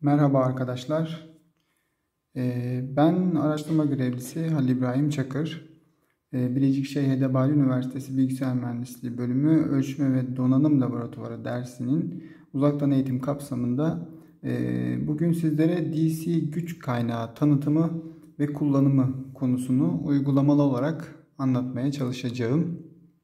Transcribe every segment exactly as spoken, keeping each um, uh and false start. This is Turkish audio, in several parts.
Merhaba arkadaşlar. Ee, Ben araştırma görevlisi Halil İbrahim Çakır. Ee, Bilecik Şeyh Edebali Üniversitesi Bilgisayar Mühendisliği Bölümü Ölçme ve Donanım Laboratuvarı dersinin uzaktan eğitim kapsamında e, bugün sizlere D C güç kaynağı tanıtımı ve kullanımı konusunu uygulamalı olarak anlatmaya çalışacağım.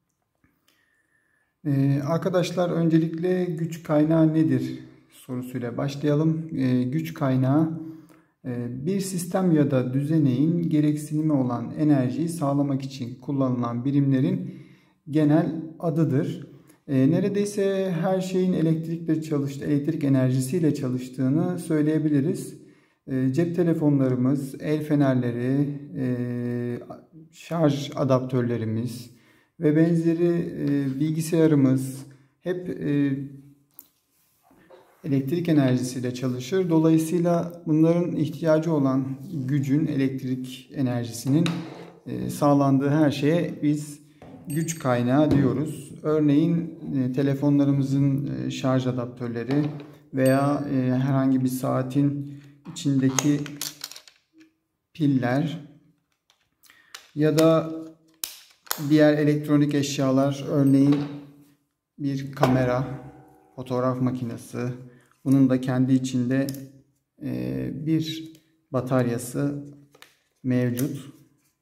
Ee, Arkadaşlar öncelikle güç kaynağı nedir sorusuyla başlayalım. Ee, güç kaynağı e, bir sistem ya da düzeneğin gereksinimi olan enerjiyi sağlamak için kullanılan birimlerin genel adıdır. Ee, neredeyse her şeyin elektrikle çalıştığı, elektrik enerjisiyle çalıştığını söyleyebiliriz. Ee, cep telefonlarımız, el fenerleri, e, şarj adaptörlerimiz ve benzeri e, bilgisayarımız hep e, elektrik enerjisiyle çalışır. Dolayısıyla bunların ihtiyacı olan gücün, elektrik enerjisinin e, sağlandığı her şeye biz güç kaynağı diyoruz. Örneğin e, telefonlarımızın e, şarj adaptörleri veya e, herhangi bir saatin içindeki piller ya da diğer elektronik eşyalar, örneğin bir kamera, fotoğraf makinesi, bunun da kendi içinde bir bataryası mevcut.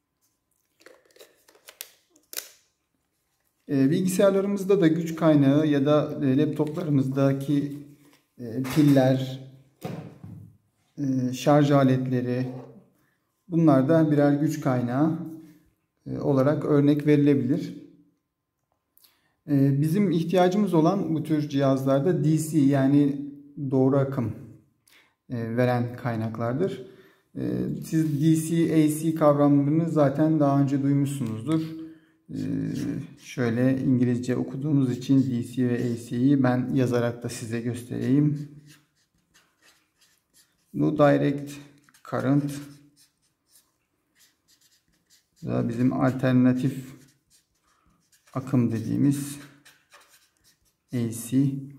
Bilgisayarlarımızda da güç kaynağı ya da laptoplarımızdaki piller, şarj aletleri, bunlar da birer güç kaynağı olarak örnek verilebilir. Bizim ihtiyacımız olan bu tür cihazlarda D C yani doğru akım veren kaynaklardır. Siz D C, A C kavramlarını zaten daha önce duymuşsunuzdur. Şöyle İngilizce okuduğumuz için D C ve A C'yi ben yazarak da size göstereyim. Bu direct current. Bu da bizim alternatif akım dediğimiz A C.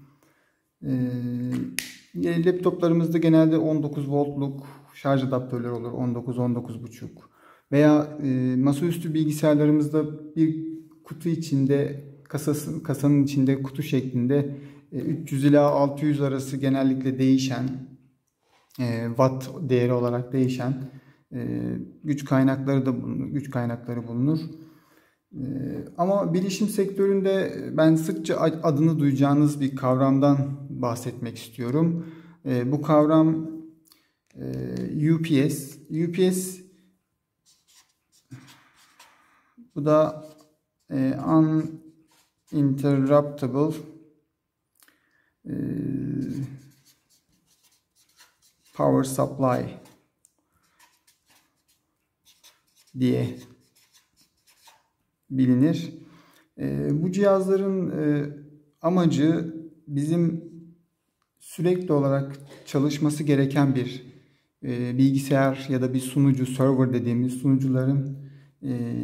Ee, laptoplarımızda genelde on dokuz voltluk şarj adaptörleri olur. on dokuz on dokuz buçuk. Veya e, masaüstü bilgisayarlarımızda bir kutu içinde, kasası, kasanın içinde kutu şeklinde e, üç yüz ila altı yüz arası genellikle değişen, e, watt değeri olarak değişen e, güç kaynakları da bulunur. Güç kaynakları bulunur. Ama bilişim sektöründe ben sıkça adını duyacağınız bir kavramdan bahsetmek istiyorum. Bu kavram U P S. U P S bu da Uninterruptible Power Supply diye bilinir. E, bu cihazların e, amacı bizim sürekli olarak çalışması gereken bir e, bilgisayar ya da bir sunucu, server dediğimiz sunucuların e,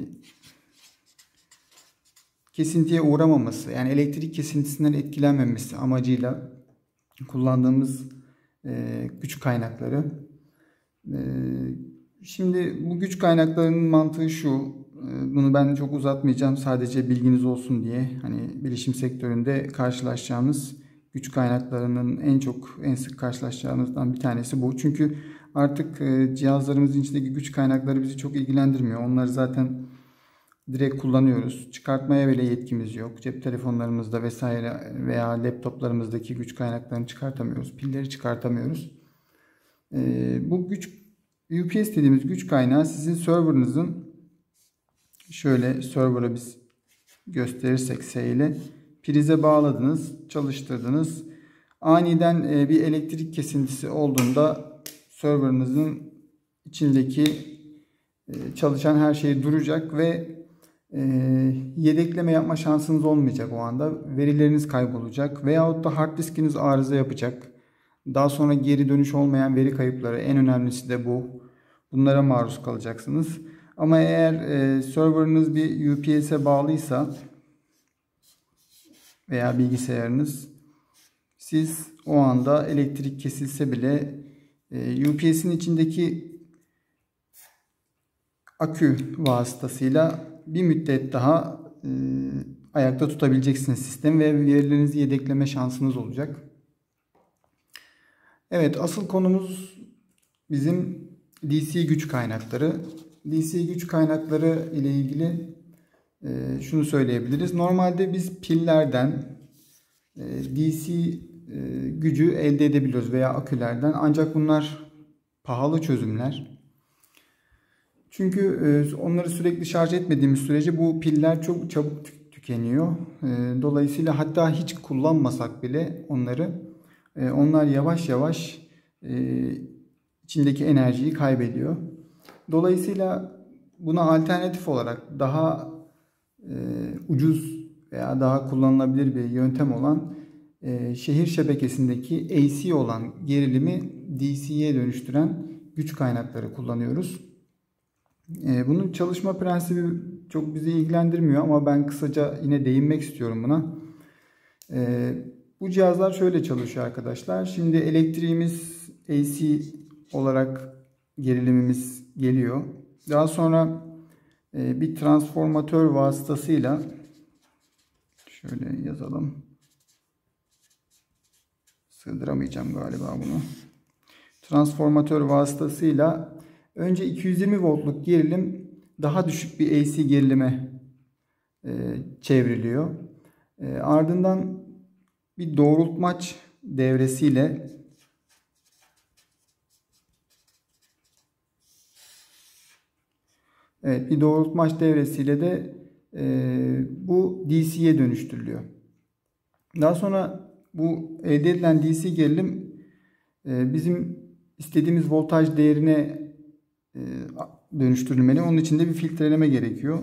kesintiye uğramaması, yani elektrik kesintisinden etkilenmemesi amacıyla kullandığımız e, güç kaynakları. E, şimdi bu güç kaynaklarının mantığı şu. Bunu ben çok uzatmayacağım, sadece bilginiz olsun diye. Hani bilişim sektöründe karşılaşacağımız güç kaynaklarının en çok, en sık karşılaşacağımızdan bir tanesi bu. Çünkü artık cihazlarımızın içindeki güç kaynakları bizi çok ilgilendirmiyor. Onları zaten direkt kullanıyoruz. Çıkartmaya bile yetkimiz yok. Cep telefonlarımızda vesaire veya laptoplarımızdaki güç kaynaklarını çıkartamıyoruz. Pilleri çıkartamıyoruz. Bu güç U P S dediğimiz güç kaynağı sizin serverınızın, şöyle server'ı biz gösterirsek S ile prize bağladınız, çalıştırdınız. Aniden bir elektrik kesintisi olduğunda server'ınızın içindeki çalışan her şey duracak ve yedekleme yapma şansınız olmayacak o anda. Verileriniz kaybolacak veyahut da hard diskiniz arıza yapacak. Daha sonra geri dönüş olmayan veri kayıpları, en önemlisi de bu. Bunlara maruz kalacaksınız. Ama eğer e, serverınız bir U P S'e bağlıysa veya bilgisayarınız, siz o anda elektrik kesilse bile U P S'in içindeki akü vasıtasıyla bir müddet daha e, ayakta tutabileceksiniz sistemi ve verilerinizi yedekleme şansınız olacak. Evet, asıl konumuz bizim D C güç kaynakları. D C güç kaynakları ile ilgili e, şunu söyleyebiliriz. Normalde biz pillerden e, D C e, gücü elde edebiliyoruz veya akülerden. Ancak bunlar pahalı çözümler. Çünkü e, onları sürekli şarj etmediğimiz sürece bu piller çok çabuk tükeniyor. E, dolayısıyla hatta hiç kullanmasak bile onları, e, onlar yavaş yavaş e, içindeki enerjiyi kaybediyor. Dolayısıyla buna alternatif olarak daha e, ucuz veya daha kullanılabilir bir yöntem olan e, şehir şebekesindeki A C olan gerilimi D C'ye dönüştüren güç kaynakları kullanıyoruz. E, bunun çalışma prensibi çok bizi ilgilendirmiyor ama ben kısaca yine değinmek istiyorum buna. E, bu cihazlar şöyle çalışıyor arkadaşlar. Şimdi elektriğimiz A C olarak gerilimimiz geliyor. Daha sonra e, bir transformatör vasıtasıyla şöyle yazalım. Sığdıramayacağım galiba bunu. Transformatör vasıtasıyla önce iki yüz yirmi voltluk gerilim daha düşük bir A C gerilime e, çevriliyor. E, ardından bir doğrultmaç devresiyle Evet, bir doğrultmaç devresiyle de e, bu D C'ye dönüştürülüyor. Daha sonra bu elde edilen D C gerilim e, bizim istediğimiz voltaj değerine e, dönüştürülmeli. Onun için de bir filtreleme gerekiyor.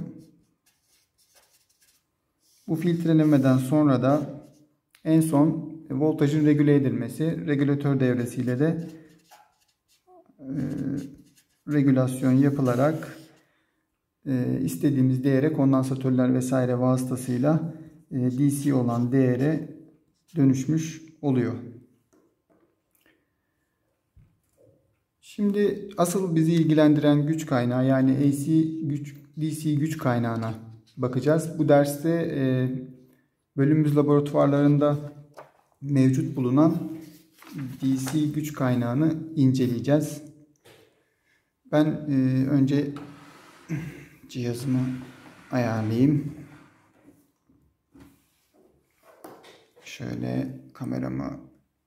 Bu filtrelemeden sonra da en son voltajın regüle edilmesi, regülatör devresiyle de e, regülasyon yapılarak e, istediğimiz değere kondansatörler vesaire vasıtasıyla e, D C olan değere dönüşmüş oluyor. Şimdi asıl bizi ilgilendiren güç kaynağı yani A C güç, D C güç kaynağına bakacağız. Bu derste e, bölümümüz laboratuvarlarında mevcut bulunan D C güç kaynağını inceleyeceğiz. Ben e, önce cihazımı ayarlayayım. Şöyle kameramı.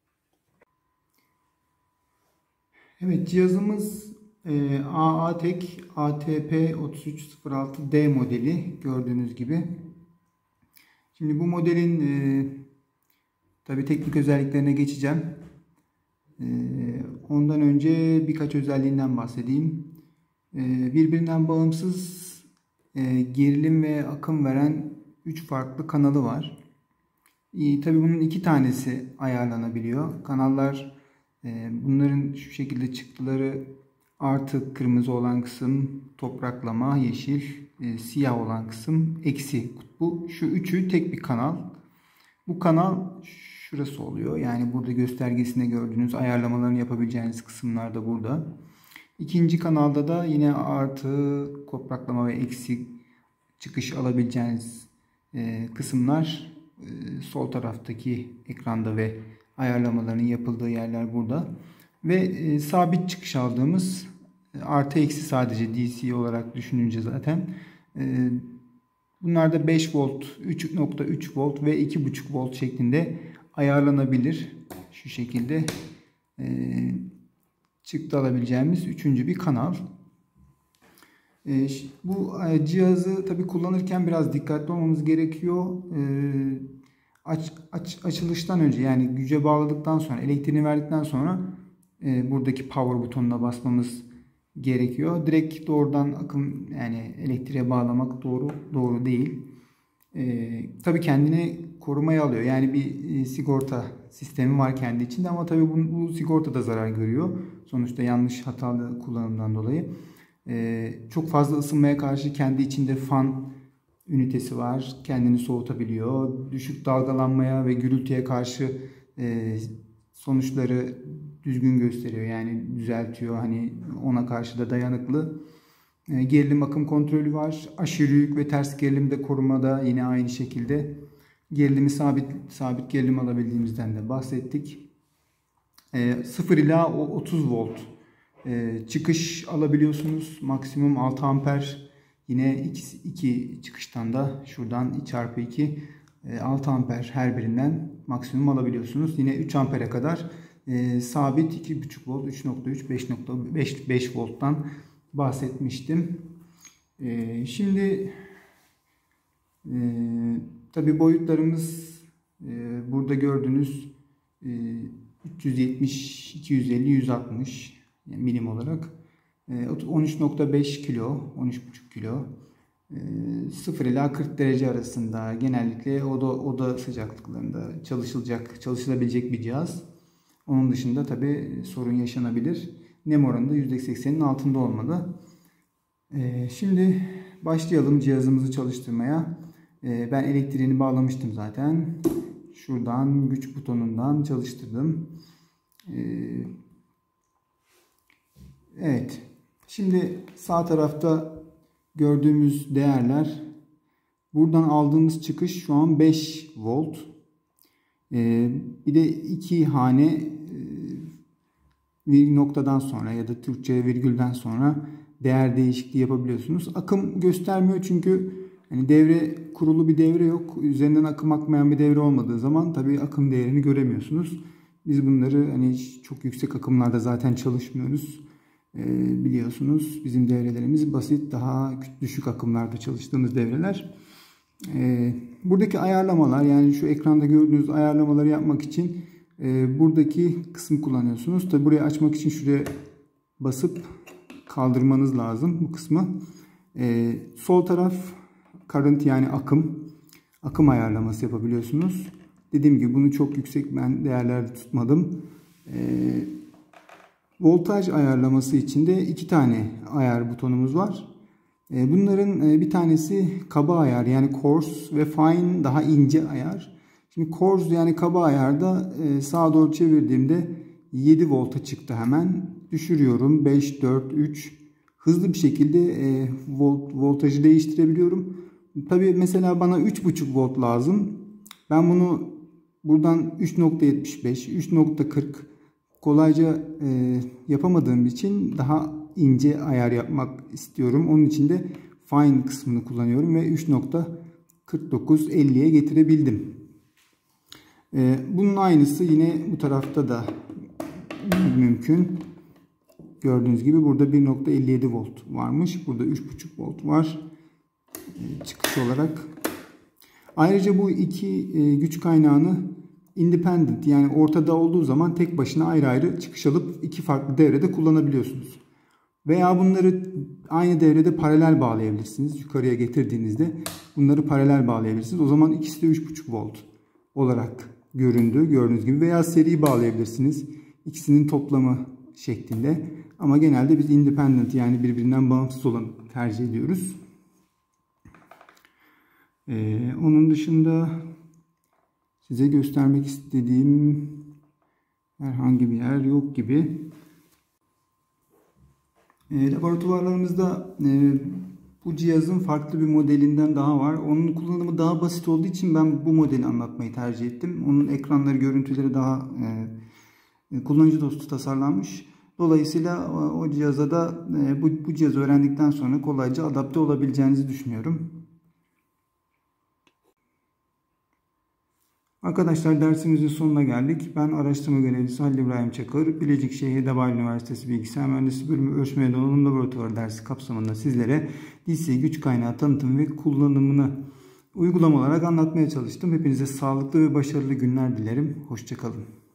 Evet, cihazımız e, AATEK A T P otuz üç sıfır altı D modeli gördüğünüz gibi. Şimdi bu modelin e, tabii teknik özelliklerine geçeceğim. E, ondan önce birkaç özelliğinden bahsedeyim. E, birbirinden bağımsız e, gerilim ve akım veren üç farklı kanalı var. E, tabii bunun iki tanesi ayarlanabiliyor. Kanallar e, bunların şu şekilde çıktıları artı kırmızı olan kısım topraklama, yeşil, e, siyah olan kısım eksi kutbu. Şu üçü tek bir kanal. Bu kanal şurası oluyor. Yani burada göstergesinde gördüğünüz ayarlamalarını yapabileceğiniz kısımlar da burada. İkinci kanalda da yine artı, topraklama ve eksi çıkış alabileceğiniz e, kısımlar e, sol taraftaki ekranda ve ayarlamaların yapıldığı yerler burada. Ve e, sabit çıkış aldığımız e, artı eksi sadece D C olarak düşününce zaten e, bunlar da beş volt, üç nokta üç volt ve iki buçuk volt şeklinde ayarlanabilir. Şu şekilde e, çıktı alabileceğimiz üçüncü bir kanal. E, bu e, cihazı tabi kullanırken biraz dikkatli olmamız gerekiyor. E, aç, aç, açılıştan önce yani güce bağladıktan sonra, elektriğini verdikten sonra e, buradaki power butonuna basmamız gerekiyor. Direkt doğrudan akım yani elektriğe bağlamak doğru doğru değil. E, tabii kendini korumaya alıyor. Yani bir e, sigorta sistemi var kendi içinde ama tabii bu, bu sigorta da zarar görüyor. Sonuçta yanlış hatalı kullanımdan dolayı. E, çok fazla ısınmaya karşı kendi içinde fan ünitesi var. Kendini soğutabiliyor. Düşük dalgalanmaya ve gürültüye karşı e, sonuçları düzgün gösteriyor. Yani düzeltiyor. Hani ona karşı da dayanıklı. E, gerilim akım kontrolü var. Aşırı yük ve ters gerilimde korumada yine aynı şekilde. Gerilimi sabit sabit gerilim alabildiğimizden de bahsettik. E, sıfır ila otuz volt e, çıkış alabiliyorsunuz. Maksimum altı amper. Yine iki, iki çıkıştan da şuradan çarpı iki e, altı amper her birinden maksimum alabiliyorsunuz. Yine üç ampere kadar e, sabit iki buçuk volt, üç nokta üç, beş nokta beş, beş volttan bahsetmiştim. E, şimdi e, tabi boyutlarımız e, burada gördüğünüz e, üç yüz yetmiş, iki yüz elli, yüz altmış yani milim olarak e, on üç nokta beş kilo, on üç buçuk kilo. sıfır ila kırk derece arasında genellikle oda, oda sıcaklıklarında çalışılacak, çalışılabilecek bir cihaz. Onun dışında tabi sorun yaşanabilir. Nem oranı da yüzde seksenin altında olmalı. Ee, şimdi başlayalım cihazımızı çalıştırmaya. Ee, ben elektriğini bağlamıştım zaten. Şuradan güç butonundan çalıştırdım. Ee, evet. Şimdi sağ tarafta gördüğümüz değerler, buradan aldığımız çıkış şu an beş volt. Ee, bir de iki hane bir noktadan sonra ya da Türkçe virgülden sonra değer değişikliği yapabiliyorsunuz. Akım göstermiyor çünkü hani devre kurulu bir devre yok. Üzerinden akım akmayan bir devre olmadığı zaman tabii akım değerini göremiyorsunuz. Biz bunları hani çok yüksek akımlarda zaten çalışmıyoruz. Biliyorsunuz bizim devrelerimiz basit, daha düşük akımlarda çalıştığımız devreler. Buradaki ayarlamalar, yani şu ekranda gördüğünüz ayarlamaları yapmak için buradaki kısmı kullanıyorsunuz. Tabi burayı açmak için şuraya basıp kaldırmanız lazım bu kısmı. Sol taraf current, yani akım akım ayarlaması yapabiliyorsunuz. Dediğim gibi bunu çok yüksek ben değerlerde tutmadım. Voltaj ayarlaması için de iki tane ayar butonumuz var. Bunların bir tanesi kaba ayar, yani coarse ve fine, daha ince ayar. Şimdi coarse yani kaba ayarda sağa doğru çevirdiğimde yedi volta çıktı hemen. Düşürüyorum beş, dört, üç. Hızlı bir şekilde volt, voltajı değiştirebiliyorum. Tabii mesela bana üç buçuk volt lazım. Ben bunu buradan üç nokta yetmiş beş, üç nokta kırk kolayca e, yapamadığım için daha ince ayar yapmak istiyorum. Onun için de fine kısmını kullanıyorum ve üç nokta kırk dokuz elliye getirebildim. E, bunun aynısı yine bu tarafta da mümkün. Gördüğünüz gibi burada bir nokta elli yedi volt varmış. Burada üç buçuk volt var e, çıkış olarak. Ayrıca bu iki e, güç kaynağını independent, yani ortada olduğu zaman tek başına ayrı ayrı çıkış alıp iki farklı devrede kullanabiliyorsunuz. Veya bunları aynı devrede paralel bağlayabilirsiniz. Yukarıya getirdiğinizde bunları paralel bağlayabilirsiniz. O zaman ikisi de üç buçuk volt olarak göründü gördüğünüz gibi. Veya seri bağlayabilirsiniz. İkisinin toplamı şeklinde. Ama genelde biz independent, yani birbirinden bağımsız olanı tercih ediyoruz. Ee, onun dışında size göstermek istediğim herhangi bir yer yok gibi. E, laboratuvarlarımızda e, bu cihazın farklı bir modelinden daha var. Onun kullanımı daha basit olduğu için ben bu modeli anlatmayı tercih ettim. Onun ekranları, görüntüleri daha e, kullanıcı dostu tasarlanmış. Dolayısıyla o, o cihaza da e, bu, bu cihazı öğrendikten sonra kolayca adapte olabileceğinizi düşünüyorum. Arkadaşlar, dersimizin sonuna geldik. Ben araştırma görevlisi Halil İbrahim Çakır, Bilecik Şehir Edebali Üniversitesi Bilgisayar Mühendisliği Bölümü Ölçme ve Donanım Laboratuvarı dersi kapsamında sizlere D C güç kaynağı tanıtım ve kullanımını uygulama olarak anlatmaya çalıştım. Hepinize sağlıklı ve başarılı günler dilerim. Hoşça kalın.